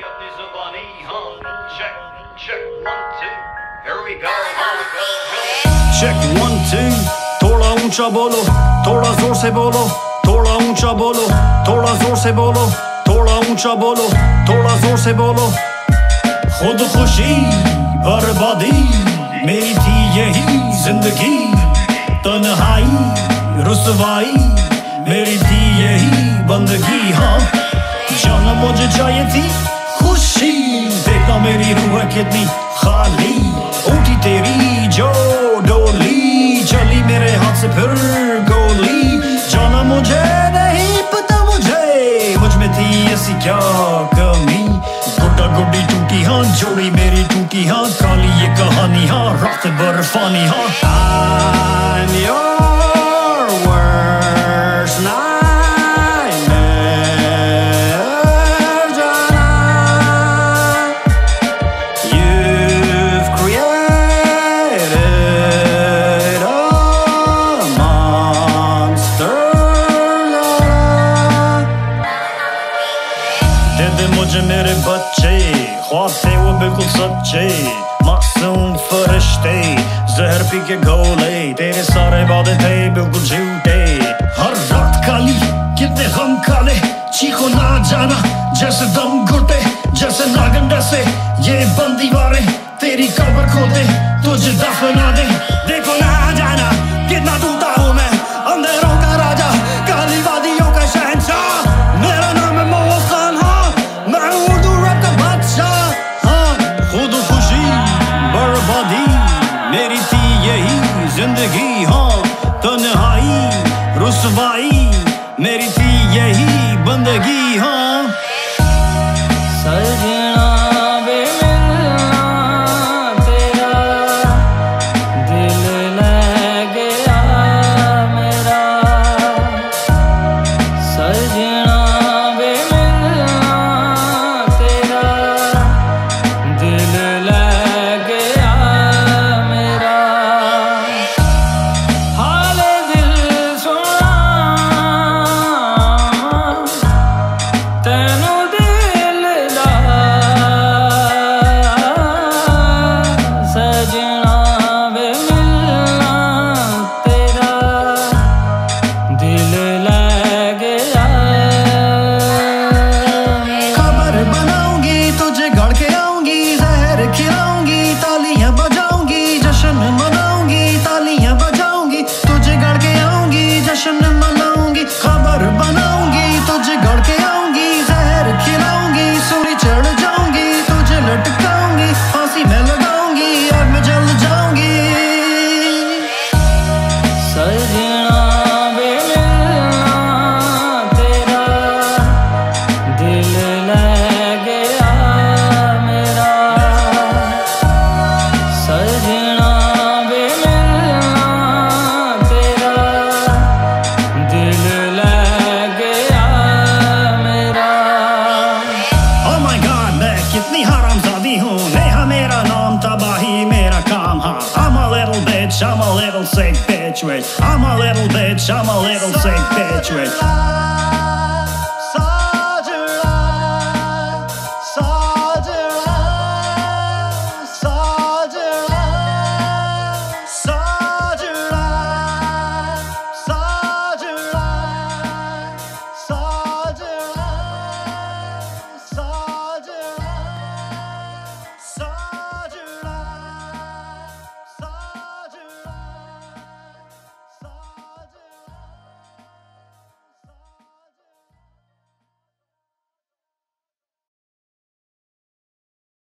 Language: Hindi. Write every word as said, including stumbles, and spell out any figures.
अपनी जुबानी हाँ check check one two here we go check one two थोड़ा ऊंचा बोलो थोड़ा जोर से बोलो थोड़ा ऊंचा बोलो थोड़ा जोर से बोलो थोड़ा ऊंचा बोलो थोड़ा जोर से बोलो खुद खुशी बर्बादी मेरी थी यही जिंदगी तन्हाई रुसवाई मेरी थी यही बंदगी हाँ जाना मुझे चाहिए थी खुशी देखा मेरी रूह कितनी खाली उठी तेरी जो डोली चली मेरे हाथ से फिर गोली जाना मुझे नहीं पता मुझे मुझ में थी ऐसी क्या कमी गुड्डा गुड्डी टूटी हाँ जोड़ी मेरी टूटी हाँ काली ये कहानी हाँ रात बर्फानी हाँ I'm your worst nightmare Jana You've created a monster दे दे मुझे मेरे बच्चे ख्वाब थे वो बिल्कुल सच्चे मासूम फरिश्ते जहर पी के गोले तेरे सारे वादे थे बिल्कुल झूठे हर रात काली कितने गम काले चीखो ना जाना जैसे दम घुटे जैसे नागन डसे ये बंदी वाले तेरी कब्र खोदे तुझे दफना दे देखो ना जाना कितना टूटा हूँ मैं अंधेरों का राजा काली वादियों का शहंशाह मेरा नाम है मोहसन हाँ मैं उर्दू रैप का बादशाह हाँ खुद खुशी बर्बादी मेरी थी यही जिंदगी हाँ तन्हाई रुसवाई मेरी थी यही बंदगी हाँ सजना वे मिलना तेरा दिल लग गया मेरा सजना वे मिलना तेरा दिल लग गया मेरा हाल दिल सुना तेनू दिल दा सजना वे मिलना तेरा दिल लग गया खबर बनाऊंगी तुझे गढ़ के आऊंगी जहर खिलाऊंगी तालियां बजाऊंगी जश्न मनाऊंगी तालियां बजाऊंगी तुझे गढ़ के आऊंगी जश्न मनाऊंगी खबर बनाऊंगी तुझे गढ़ के आऊंगी जहर खिलाऊंगी सूली चढ़ जाऊंगी तुझे लटकाऊंगी फांसी में लगाऊंगी आग में जल जाऊंगी सजना वे मिलना तेरा दिल लग गया मेरा सजना वे मिलना तेरा दिल लग गया मेरा Oh my God मैं कितनी हरामजादी हूँ नेहा मेरा नाम तबाही मेरा काम हाँ I'm a little bitch I'm a little sick bitch wait I'm a little bitch I'm a little sick bitch wait